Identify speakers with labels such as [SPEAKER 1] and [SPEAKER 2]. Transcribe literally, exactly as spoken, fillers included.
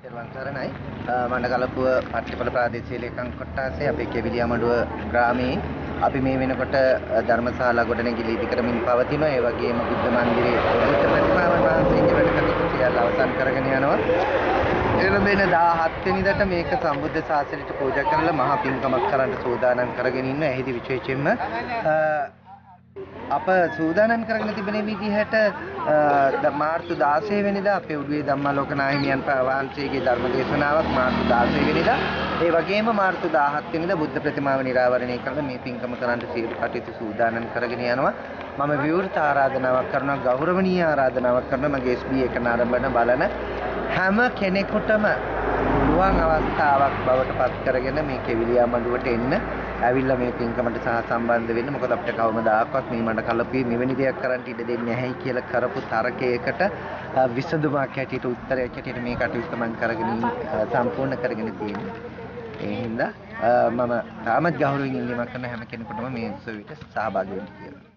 [SPEAKER 1] තෙරුවන් සරණයි. මණ්ඩකලපුව පට්ටිපොළ ප්‍රාදේශීය ලේකම් කොට්ටාසේ අපේ කෙවිලියාමඩුව ග්‍රාමයේ අපි මේ වෙනකොට ධර්මශාලා ගොඩනැගිලි ඉදි කරමින් පවතිනවා. ඒ වගේම බුද්ධ මන්දිරයේ බුද්ධ ප්‍රතිමාවන් වහන්සේගේ වැඩ කටයුතු සියල්ල අවසන් කරගෙන යනවා. එළඹෙන දාහත් වෙනිදාට මේක සම්බුද්ධ ශාසනයට පූජා කරලා මහා පින්කමක් කරන්න සූදානම් කරගෙන ඉන්න. එහිදී විශේෂයෙන්ම අප සූදානම් කරගෙන තිබෙන විදිහට මාර්තු දාසය වෙනිදා අපේ උඩුවේ ධම්මාලෝක නාහිමියන් වහන්සේගේ ධර්ම දේශනාවක් මාර්තු දාසය වෙනිදා ඒ වගේම මාර්තු දාහත් වෙනිදා බුද්ධ ප්‍රතිමාව නිරාවරණය කරලා මේ පින්කම කරන්න සියලු කටයුතු සූදානම් කරගෙන යනවා. මම විවෘත ආරාධනාවක් කරනවා, ගෞරවනීය ආරාධනාවක් කරනවා මගේ එස් බී එක නරඹන බලන හැම කෙනෙකුටම පුළුවන් අවස්ථාවක් බවට පත් කරගෙන මේ කෙවිලියාමඩුවට එන්න, ඇවිල්ලා මේ පින්කමට සහ සම්බන්ධ වෙන්න. මොකද අපිට කවමදාකවත් මේ මඩ කලපුවේ මෙවැනි දෙයක් කරන්න ඉඩ දෙන්නේ නැහැයි කියලා කරපු තරකයකට විසඳුමක් හැටියට, උත්තරයක් හැටියට මේ කටයුත්ත මම කරගෙන සම්පූර්ණ කරගෙන තියෙනවා. ඒ හින්දා මම තාමත් ගෞරවයෙන් ඉල්ලීමක් කරන හැම කෙනෙකුටම මේ උත්සවයට සහභාගී වෙන්න කියලා.